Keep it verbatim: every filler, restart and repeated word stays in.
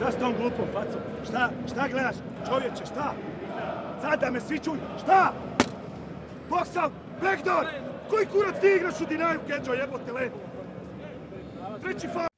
Šta s tom glupom facom? Šta? Šta gledaš? Čovječe, šta? Sad da me svi čuju. Šta? Boksal! Backdoor! Koji kurac ti igraš u Dinaju, Kedžo, jebote le? Treći faul!